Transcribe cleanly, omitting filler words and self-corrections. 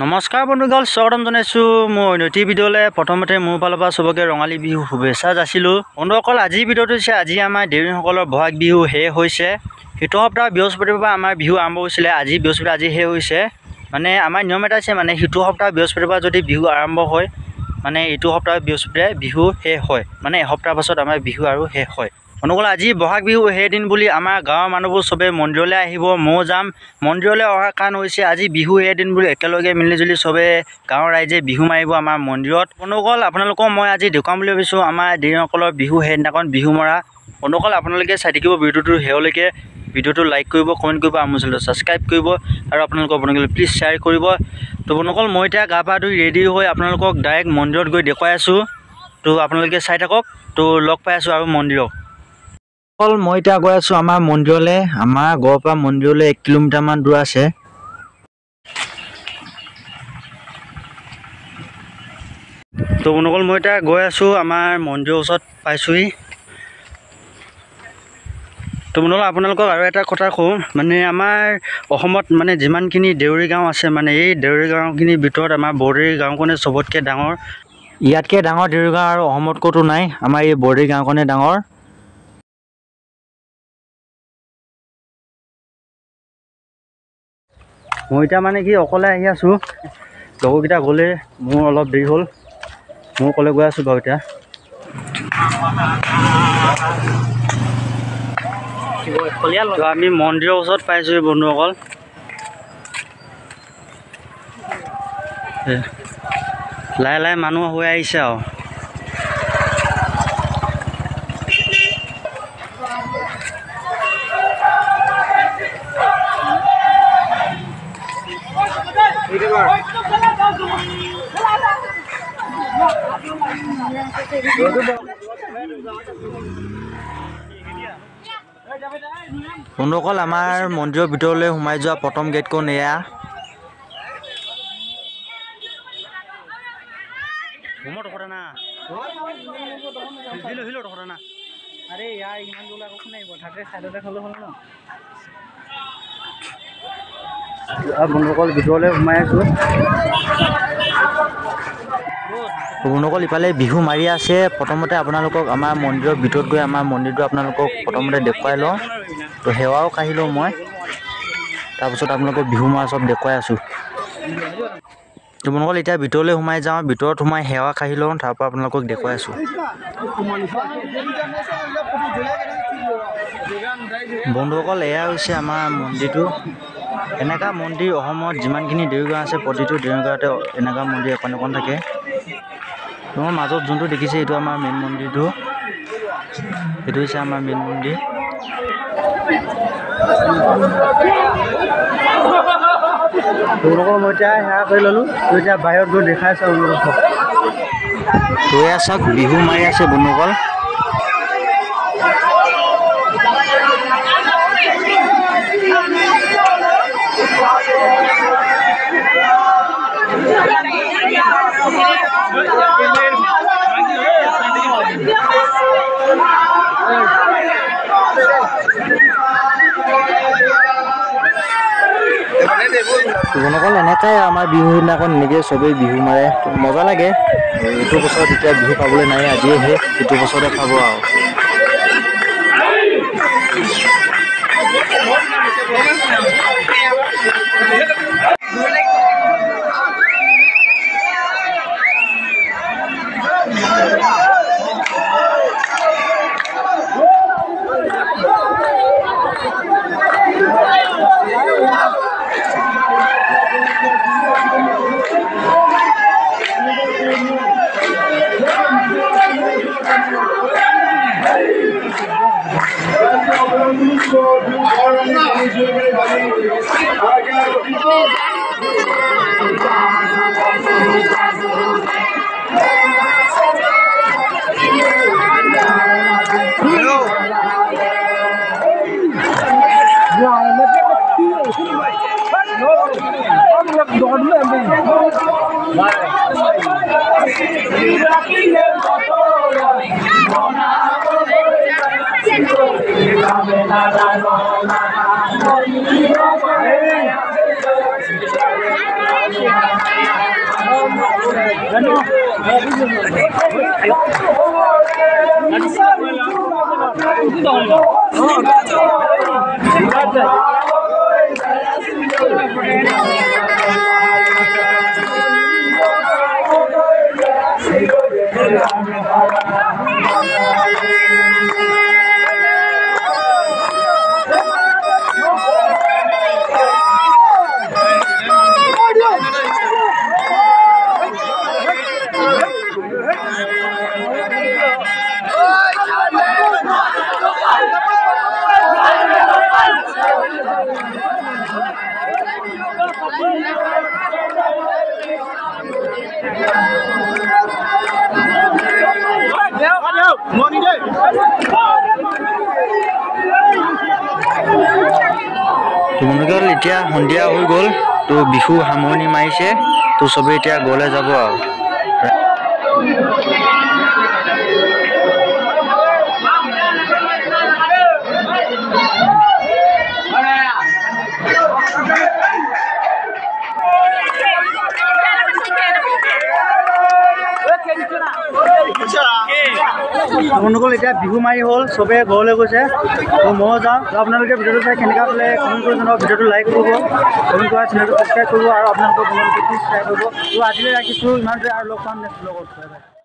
নমস্কাৰ বন্ধুসকল, স্বাগতম জনাইছো মই নতুন ভিডিঅ'লৈ। প্ৰথমতে মোৰ ফালৰ পৰা সবকে ৰঙালী বিহু শুভেচ্ছা যাচিলো। বন্ধুসকল, আজিৰ ভিডিঅ'টো হৈছে আজি আমাৰ দেউৰীসকলৰ বহাগ বিহু শেষ হৈছে। সিটো সপ্তাহ বৃহস্পতিবাৰৰ পৰা আমাৰ বিহু আৰম্ভ হৈছিলে। আজি বৃহস্পতিবাৰ, আজি শেষ হৈছে। মানে আমাৰ নিয়ম এটা আছে, মানে সিটো সপ্তাহ বৃহস্পতিবাৰ যদি বিহু আৰম্ভ হয়, মানে ইটো সপ্তাহ বৃহস্পতিবাৰে বিহু শেষ হয়। মানে এসপ্তাহ পাছত আমাৰ বিহু আৰু শেষ হয়। বন্ধুসকল, আজি বহাগ বিহু সেইদিন বুলি আমাৰ গাঁৱৰ মানুহবোৰ চবে মন্দিৰলৈ আহিব, ময়ো যাম। মন্দিৰলৈ অহাৰ কাৰণ হৈছে আজি বিহু সেইদিন বুলি একেলগে মিলিজুলি চবে গাঁৱৰ ৰাইজে বিহু মাৰিব আমাৰ মন্দিৰত। বন্ধুসকল, আপোনালোকক মই আজি দেখুৱাম বুলি ভাবিছোঁ আমাৰ দেউৰীসকলৰ বিহু সেইদিনাখন বিহু মৰা। বন্ধুসকল, আপোনালোকে চাই থাকিব ভিডিঅ'টো শেষলৈকে। ভিডিঅ'টো লাইক কৰিব, কমেণ্ট কৰিব, আৰু মোৰ চেনেলটো ছাবস্ক্ৰাইব কৰিব, আৰু আপোনালোকৰ বন্ধুসকলে প্লিজ শ্বেয়াৰ কৰিব। তো বন্ধুসকল, মই এতিয়া গা পা ধুই ৰেডি হৈ আপোনালোকক ডাইৰেক্ট মন্দিৰত গৈ দেখুৱাই আছোঁ। তো আপোনালোকে চাই থাকক। তো লগ পাই আছোঁ আৰু মন্দিৰত। মই এতিয়া গৈ আছোঁ আমাৰ মন্দিৰলৈ। আমাৰ ঘৰৰ পৰা মন্দিৰলৈ 1 কিলোমিটাৰমান দূৰ আছে। তো বন্ধুসকল, মই এতিয়া গৈ আছোঁ আমাৰ মন্দিৰৰ ওচৰত পাইছোঁহি। তো বন্ধুসকল, আপোনালোকক আৰু এটা কথা কওঁ, মানে আমাৰ অসমত মানে যিমানখিনি দেউৰী গাঁও আছে, মানে এই দেউৰী গাঁওখিনিৰ ভিতৰত আমাৰ বৰদেউৰী গাঁওখনে চবতকৈ ডাঙৰ। ইয়াতকৈ ডাঙৰ দেউৰী গাঁও আৰু অসমত ক'তো নাই, আমাৰ এই বৰদেউৰী গাঁওখনে ডাঙৰ। মই এতিয়া মানে কি অকলে আহি আছোঁ, লগৰকেইটা গ'লে মোৰ অলপ দেৰি হ'ল, মই অকলে গৈ আছোঁ বাৰু। এতিয়া আমি মন্দিৰৰ ওচৰত পাইছোঁ বন্ধুসকল। লাহে লাহে মানুহ হৈ আহিছে আৰু। বন্ধুসকল, আমাৰ মন্দিৰৰ ভিতৰলৈ সোমাই যোৱা প্ৰথম গেটখন এয়া। বন্ধুসকল, ভিতৰলৈ সোমাই আছোঁ। বন্ধুসকল, ইফালে বিহু মাৰি আছে। প্ৰথমতে আপোনালোকক আমাৰ মন্দিৰৰ ভিতৰত গৈ আমাৰ মন্দিৰটো আপোনালোকক প্ৰথমতে দেখুৱাই লওঁ। তো সেৱাও কাঢ়ি লওঁ মই, তাৰপিছত আপোনালোকক বিহু মাৰা চব দেখুৱাই আছোঁ। তো বন্ধুসকল, এতিয়া ভিতৰলৈ সোমাই যাওঁ। ভিতৰত সোমাই সেৱা কাঢ়ি লওঁ, তাৰপৰা আপোনালোকক দেখুৱাই আছোঁ। বন্ধুসকল, এয়া হৈছে আমাৰ মন্দিৰটো। এনেকুৱা মন্দিৰ অসমত যিমানখিনি দেউৰী গাঁও আছে, প্ৰতিটো দেউৰী গাঁৱতে এনেকুৱা মন্দিৰ এখন এখন থাকে। তোমাৰ মাজত যোনটো দেখিছে এইটো আমাৰ মেইন মন্দিৰটো, এইটো হৈছে আমাৰ মেইন মন্দিৰ। তেওঁলোকৰ মই এতিয়া সেৱা কৰি ল'লোঁ। তো এতিয়া বাহিৰত গৈ দেখাই আছোঁ আপোনালোকক। তো এয়া চাওক, বিহু মাৰি আছে বন্ধুসকল। বন্ধুসকল, এনেকাই আমাৰ বিহু দিনাখন এনেকৈ চবেই বিহু মাৰে, মজা লাগে। এইটো বছৰত এতিয়া বিহু পাবলৈ নাই, আজিয়ে শেষ, ইটো বছৰতে পাব আৰু। তোমালোকৰ এতিয়া সন্ধিয়া হৈ গ'ল তো বিহু সামৰণি মাৰিছে তো চবে এতিয়া গলে যাব আৰু আপোনালোকৰ এতিয়া বিহু মাৰি হ'ল চবে ঘৰলৈ গৈছে তো মই যাওঁ তো আপোনালোকে ভিডিঅ'টো চাই কেনেকুৱা পালে কমেণ্ট কৰি জনাব ভিডিঅ'টো লাইক কৰিব কমেণ্ট কৰা চেনেলটো ছাবস্ক্ৰাইব কৰিব আৰু আপোনালোকৰ প্লিজ শ্বেয়াৰ কৰিব তো আজিলৈ ৰাখিছোঁ ইমানটোৱে আৰু লগ পাম নেক্সট ব্লগত